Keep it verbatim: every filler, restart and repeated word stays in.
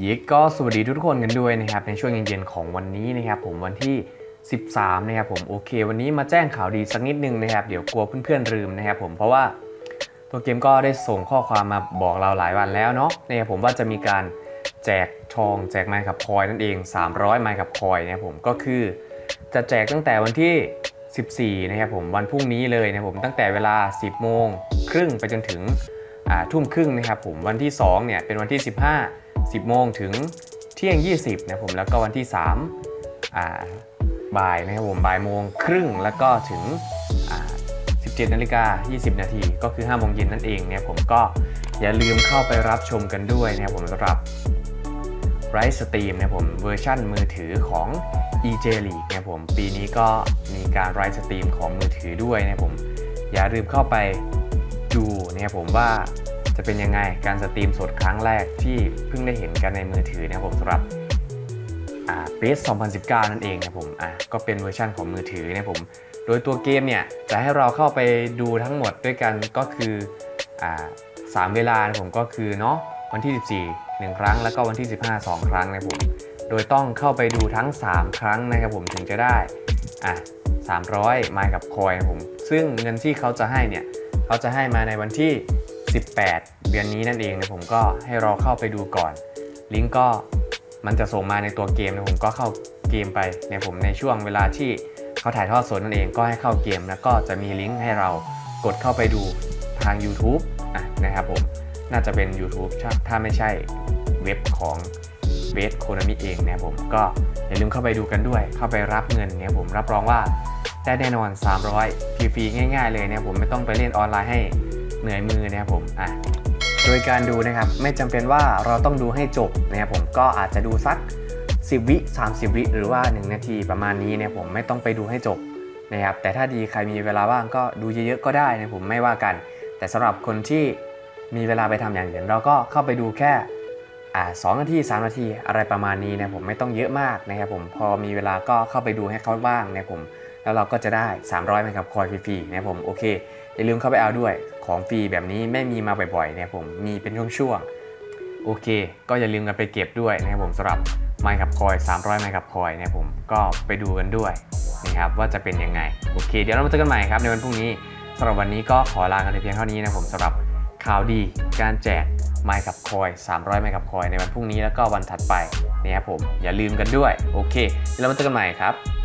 ก็สวัสดีทุกคนกันด้วยนะครับในช่วงเย็นๆของวันนี้นะครับผมวันที่สิบสามนะครับผมโอเควันนี้มาแจ้งข่าวดีสักนิดนึงนะครับเดี๋ยวกลัวเพื่อนๆลืมนะครับผมเพราะว่าตัวเกมก็ได้ส่งข้อความมาบอกเราหลายวันแล้วเนาะนะครับผมว่าจะมีการแจกทองแจกไมค์ขับคอยนั่นเองสามร้อยไมค์ขับคอยนะครับผมก็คือจะแจกตั้งแต่วันที่สิบสี่นะครับผมวันพรุ่งนี้เลยนะครับผมตั้งแต่เวลาสิบโมงครึ่งไปจนถึงทุ่มครึ่งนะครับผมวันที่สองเนี่ยเป็นวันที่สิบห้า สิบโมงถึงเที่ยงยี่สิบนะผมแล้วก็วันที่สามอ่าบ่ายนะครับผมบ่ายโมงครึ่งแล้วก็ถึงอ่าสิบเจ็ดนาฬิกายี่สิบนาทีก็คือห้าโมงเย็นนั่นเองเนี่ยผมก็อย่าลืมเข้าไปรับชมกันด้วยนะครับผมสำหรับไลฟ์สตรีมนะผมเวอร์ชั่นมือถือของ อี เจ League นะผมปีนี้ก็มีการไลฟ์สตรีมของมือถือด้วยนะผมอย่าลืมเข้าไปดูนะครับผมว่าจะเป็นยังไงการสตรีมสดครั้งแรกที่เพิ่งได้เห็นกันในมือถือนะครับผมสำหรับอ่า พี เอส สองพันสิบเก้านั่นเองนะผมอ่ะก็เป็นเวอร์ชันของมือถือนะผมโดยตัวเกมเนี่ยจะให้เราเข้าไปดูทั้งหมดด้วยกันก็คืออ่าสามเวลานะผมก็คือเนาะวันที่สิบสี่ หนึ่งครั้งแล้วก็วันที่สิบห้า สองครั้งนะผมโดยต้องเข้าไปดูทั้งสามครั้งนะครับผมถึงจะได้อ่ะสามร้อยไมค์กับคอยนะผมซึ่งเงินที่เขาจะให้เนี่ยเขาจะให้มาในวันที่สิบแปดเดือนนี้นั่นเองนะผมก็ให้เราเข้าไปดูก่อนลิงก์ก็มันจะส่งมาในตัวเกมนะผมก็เข้าเกมไปเนี่ยผมในช่วงเวลาที่เขาถ่ายทอดสดนั่นเองก็ให้เข้าเกมแล้วก็จะมีลิงก์ให้เรากดเข้าไปดูทาง YouTube อ่ะนะครับผมน่าจะเป็น YouTube ถ้าไม่ใช่เว็บของเบสโคนามิเองนะครับผมก็อย่าลืมเข้าไปดูกันด้วยเข้าไปรับเงินเนี่ยผมรับรองว่าได้แน่นอนสามร้อยฟรีๆง่ายๆเลยเนี่ยผมไม่ต้องไปเล่นออนไลน์ให้เหนื่อยมือนะครับผมอ่ะโดยการดูนะครับไม่จำเป็นว่าเราต้องดูให้จบนะครับผมก็อาจจะดูสักสิบวิสามสิบวิหรือว่าหนึ่งนาทีประมาณนี้เนี่ยผมไม่ต้องไปดูให้จบนะครับแต่ถ้าดีใครมีเวลาว่างก็ดูเยอะๆก็ได้นะผมไม่ว่ากันแต่สำหรับคนที่มีเวลาไปทำอย่างอื่นเราก็เข้าไปดูแค่อ่าสองนาทีสามนาทีอะไรประมาณนี้นะผมไม่ต้องเยอะมากนะครับผมพอมีเวลาก็เข้าไปดูให้เขาบ้างนะผมแล้วเราก็จะได้สามร้อยไมค์กับคอยฟรีๆนะผมโอเคอย่าลืมเข้าไปเอาด้วยของฟรีแบบนี้ไม่มีมาบ่อยๆเนี่ยผมมีเป็นช่วงๆโอเคก็อย่าลืมกันไปเก็บด้วยนะครับผมสำหรับไมค์กับคอยสามร้อยไมค์กับคอยเนี่ยผมก็ไปดูกันด้วยนะครับว่าจะเป็นยังไงโอเคเดี๋ยวเรามาเจอกันใหม่ครับในวันพรุ่งนี้สำหรับวันนี้ก็ขอลากันเพียงเท่านี้นะผมสำหรับข่าวดีการแจกไมค์กับคอยสามร้อยไมค์กับคอยในวันพรุ่งนี้แล้วก็วันถัดไปนะครับผมอย่าลืมกันด้วยโอเคเดี๋ยวเรามาเจอกันใหม่ครับ